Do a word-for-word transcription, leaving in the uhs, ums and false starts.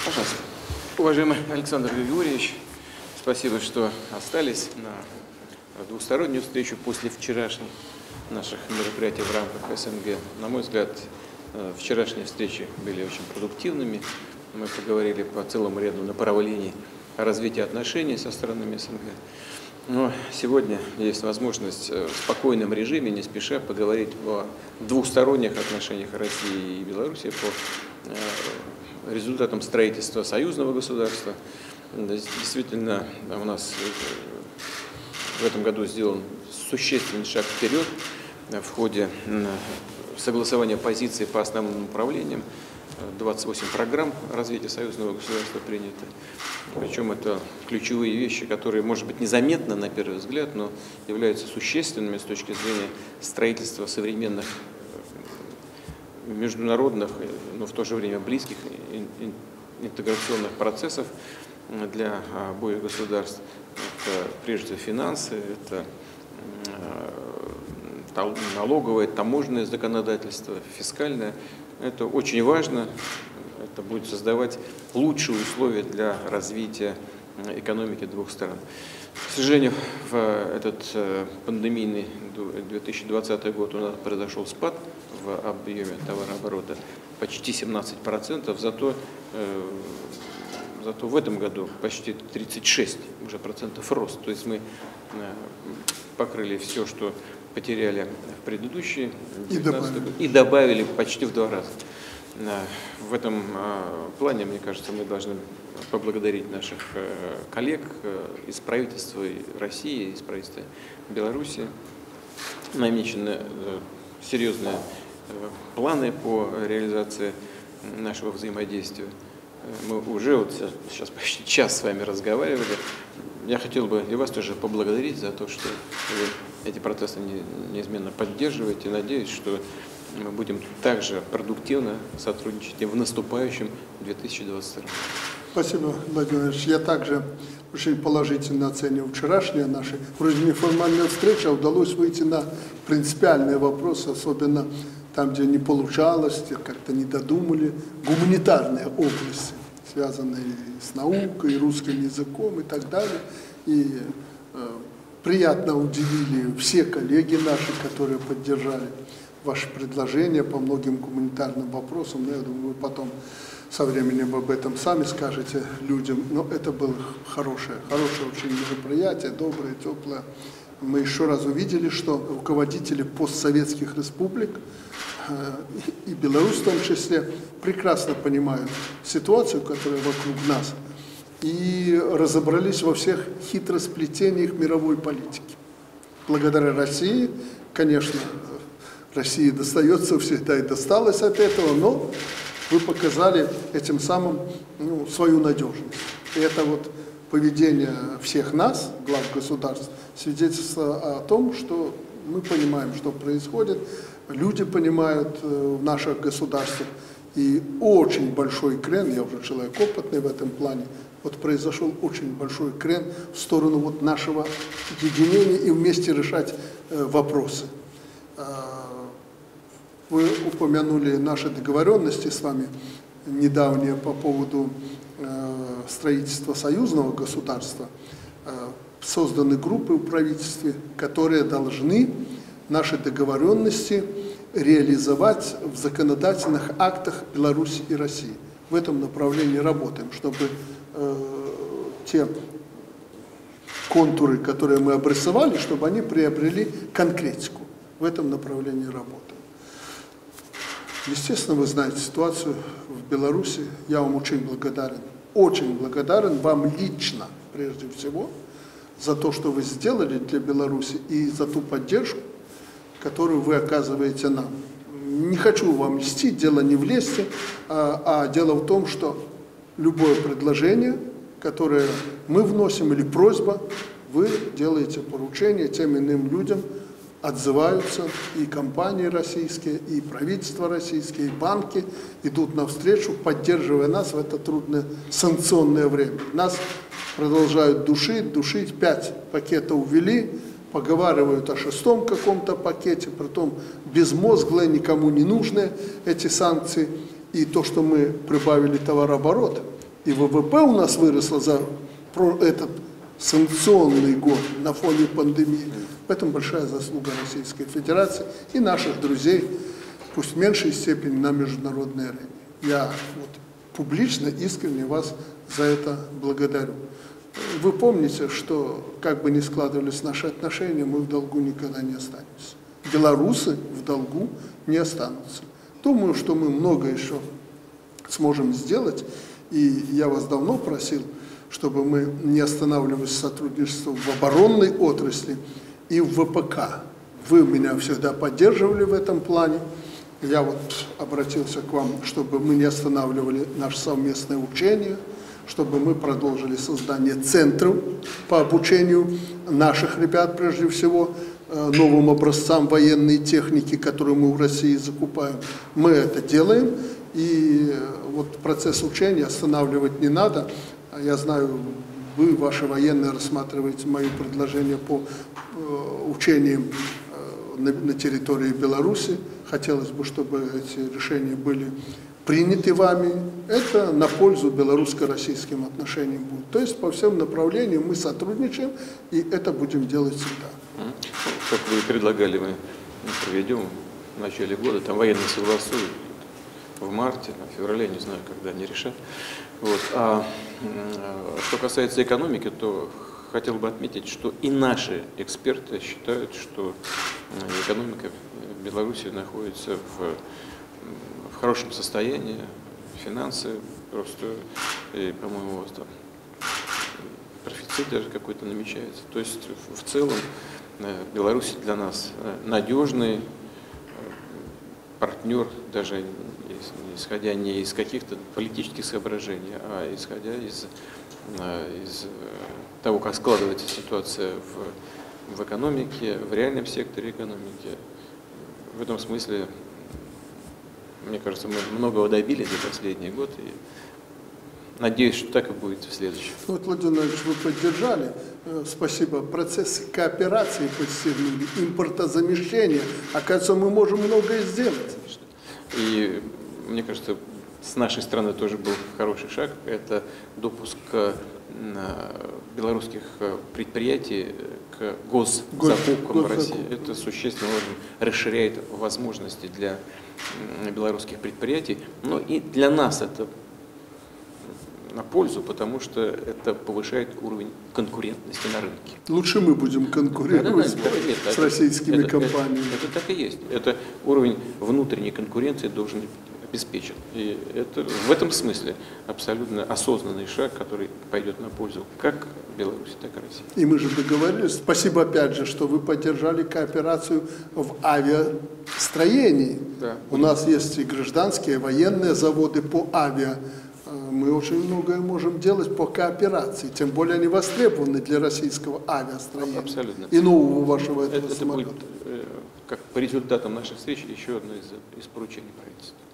Пожалуйста. Уважаемый Александр Григорьевич, спасибо, что остались на двустороннюю встречу после вчерашних наших мероприятий в рамках СНГ. На мой взгляд, вчерашние встречи были очень продуктивными. Мы поговорили по целому ряду направлений развития отношений со странами СНГ. Но сегодня есть возможность в спокойном режиме, не спеша, поговорить о двусторонних отношениях России и Беларуси по результатам строительства союзного государства. Действительно, у нас в этом году сделан существенный шаг вперед в ходе согласования позиций по основным направлениям. двадцать восемь программ развития союзного государства приняты. Причем это ключевые вещи, которые, может быть, незаметно на первый взгляд, но являются существенными с точки зрения строительства современных международных, но в то же время близких интеграционных процессов для обоих государств. Это прежде всего финансы, это налоговое, таможенное законодательство, фискальное. Это очень важно, это будет создавать лучшие условия для развития экономики двух стран. К сожалению, в этот пандемийный две тысячи двадцатый год у нас произошел спад в объеме товарооборота почти семнадцать процентов, зато, зато в этом году почти тридцать шесть уже процентов рост. То есть мы покрыли все, что потеряли в предыдущий и добавили. год, и добавили почти в два раза. В этом плане, мне кажется, мы должны поблагодарить наших коллег из правительства России, из правительства Беларуси. Намечены серьезные планы по реализации нашего взаимодействия. Мы уже вот сейчас почти час с вами разговаривали. Я хотел бы и вас тоже поблагодарить за то, что вы эти процессы неизменно поддерживаете. Надеюсь, что мы будем также продуктивно сотрудничать и в наступающем две тысячи двадцать втором. Спасибо, Владимир Ильич. Я также очень положительно оцениваю вчерашние наши, вроде неформальная встреча, удалось выйти на принципиальные вопросы, особенно там, где не получалось, как-то не додумали, гуманитарные области, связанные с наукой, русским языком и так далее. И э, приятно удивили все коллеги наши, которые поддержали ваши предложения по многим гуманитарным вопросам. Но я думаю, вы потом со временем об этом сами скажете людям. Но это было хорошее, хорошее очень мероприятие, доброе, теплое. Мы еще раз увидели, что руководители постсоветских республик и Беларусь в том числе прекрасно понимают ситуацию, которая вокруг нас, и разобрались во всех хитросплетениях мировой политики. Благодаря России, конечно, России достается всегда и досталось от этого, но вы показали этим самым ну, свою надежность. И это вот поведение всех нас, глав государств, свидетельство о том, что мы понимаем, что происходит, люди понимают э, в наших государствах, и очень большой крен, я уже человек опытный в этом плане, вот произошел очень большой крен в сторону вот нашего единения и вместе решать э, вопросы. Вы упомянули наши договоренности с вами недавние по поводу э, строительства союзного государства. Э, созданы группы в правительстве, которые должны наши договоренности реализовать в законодательных актах Беларуси и России. В этом направлении работаем, чтобы э, те контуры, которые мы обрисовали, чтобы они приобрели конкретику. В этом направлении работаем. Естественно, вы знаете ситуацию в Беларуси. Я вам очень благодарен, очень благодарен вам лично, прежде всего, за то, что вы сделали для Беларуси и за ту поддержку, которую вы оказываете нам. Не хочу вам льстить, дело не в лести, а, а дело в том, что любое предложение, которое мы вносим, или просьба, вы делаете поручение тем иным людям, отзываются, и компании российские, и правительство российские, и банки идут навстречу, поддерживая нас в это трудное санкционное время. Нас продолжают душить, душить, пять пакетов ввели, поговаривают о шестом каком-то пакете, притом безмозглые, никому не нужны эти санкции. И то, что мы прибавили товарооборот, и ВВП у нас выросло за этот санкционный год на фоне пандемии. В этом большая заслуга Российской Федерации и наших друзей, пусть в меньшей степени на международной арене. Я вот публично, искренне вас за это благодарю. Вы помните, что как бы ни складывались наши отношения, мы в долгу никогда не останемся. Белорусы в долгу не останутся. Думаю, что мы много еще сможем сделать, и я вас давно просил, чтобы мы не останавливались в сотрудничестве в оборонной отрасли и в ВПК. Вы меня всегда поддерживали в этом плане. Я вот обратился к вам, чтобы мы не останавливали наше совместное учение, чтобы мы продолжили создание центров по обучению наших ребят, прежде всего, новым образцам военной техники, которую мы в России закупаем. Мы это делаем, и вот процесс учения останавливать не надо. Я знаю, вы, ваши военные, рассматриваете мои предложения по учениям на, на территории Беларуси. Хотелось бы, чтобы эти решения были приняты вами. Это на пользу белорусско-российским отношениям будет. То есть по всем направлениям мы сотрудничаем, и это будем делать всегда. Как вы предлагали, мы проведем в начале года, там военные согласуют в марте, в феврале, не знаю, когда они решат. Вот. А что касается экономики, то хотел бы отметить, что и наши эксперты считают, что экономика Беларуси находится в, в хорошем состоянии, финансы просто, и, по-моему, там профицит даже какой-то намечается. То есть в целом Беларусь для нас надежный партнер, даже исходя не из каких-то политических соображений, а исходя из, из того, как складывается ситуация в, в экономике, в реальном секторе экономики. В этом смысле, мне кажется, мы многого добились за последний год, и надеюсь, что так и будет в следующем. Вот, Владимир Владимирович, вы поддержали, спасибо, процесс кооперации подстегнули, импортозамещения. Оказывается, мы можем многое сделать. И мне кажется, с нашей стороны тоже был хороший шаг. Это допуск белорусских предприятий к госзакупкам в России. Это существенно расширяет возможности для белорусских предприятий. Но и для нас это на пользу, потому что это повышает уровень конкурентности на рынке. Лучше мы будем конкурировать да, да, да, нет, с это, российскими это, компаниями. Это, это так и есть. Это уровень внутренней конкуренции должен обеспечен. И это в этом смысле абсолютно осознанный шаг, который пойдет на пользу как Беларуси, так и России. И мы же договорились. Спасибо опять же, что вы поддержали кооперацию в авиастроении. Да. У нас есть и гражданские, и военные заводы по авиа. Мы очень многое можем делать по кооперации, тем более они востребованы для российского авиастроения. Абсолютно. И нового вашего этого это, это самолета. будет, как по результатам наших встреч, еще одно из, из поручений правительства.